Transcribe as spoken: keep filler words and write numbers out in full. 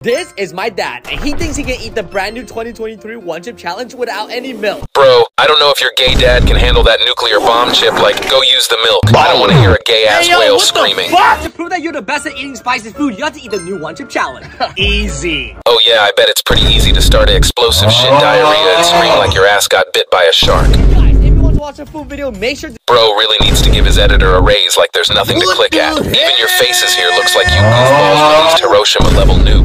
This is my dad, and he thinks he can eat the brand new twenty twenty-three One Chip Challenge without any milk. Bro, I don't know if your gay dad can handle that nuclear bomb chip, like, go use the milk. I don't want to hear a gay-ass hey, yo, whale what screaming. The fuck? To prove that you're the best at eating spicy food, you have to eat the new One Chip Challenge. Easy. Oh yeah, I bet it's pretty easy to start an explosive shit diarrhea and scream like your ass got bit by a shark. Guys, if you want to watch a food video, make sure to Bro really needs to give his editor a raise like there's nothing to click at. Even your faces here looks like you goofballs released Hiroshima level noob.